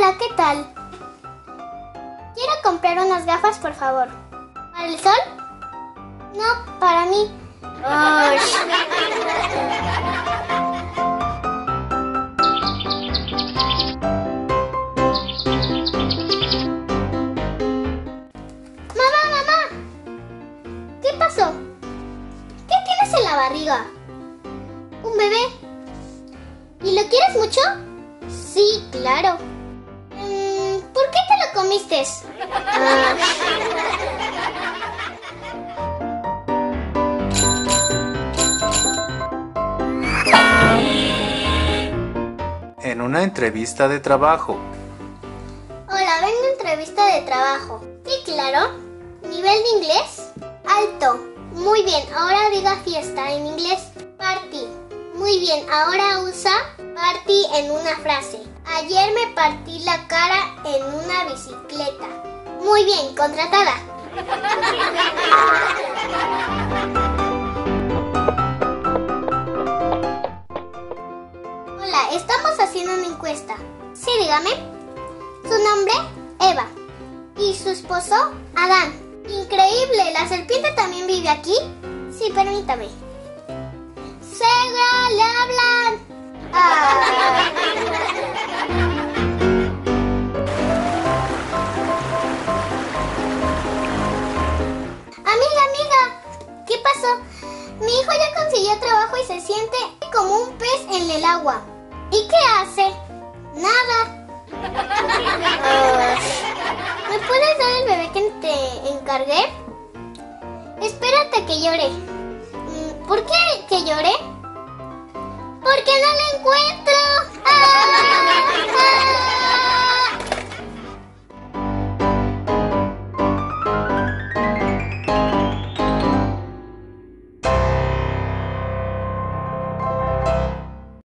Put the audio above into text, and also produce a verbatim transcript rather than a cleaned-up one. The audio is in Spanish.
Hola, ¿qué tal? Quiero comprar unas gafas, por favor. ¿Para el sol? No, para mí. Uy. Mamá, mamá. ¿Qué pasó? ¿Qué tienes en la barriga? Un bebé. ¿Y lo quieres mucho? Sí, claro. Mm, ¿Por qué te lo comiste? Ah. En una entrevista de trabajo. Hola, vengo a entrevista de trabajo. Sí, claro. ¿Nivel de inglés? Alto. Muy bien, ahora diga fiesta en inglés. Party. Muy bien, ahora usa party en una frase. Ayer me partí la cara en una bicicleta. Muy bien, contratada. Hola, estamos haciendo una encuesta. Sí, dígame. Su nombre, Eva. Y su esposo, Adán. Increíble, ¿la serpiente también vive aquí? Sí, permítame. ¡Suegra, le hablan! Ah. Amiga, amiga, ¿qué pasó? Mi hijo ya consiguió trabajo y se siente como un pez en el agua. ¿Y qué hace? Nada. ¿Me puedes dar el bebé que te encargué? Espérate que llore. ¿Por qué que llore? Porque no lo encuentro.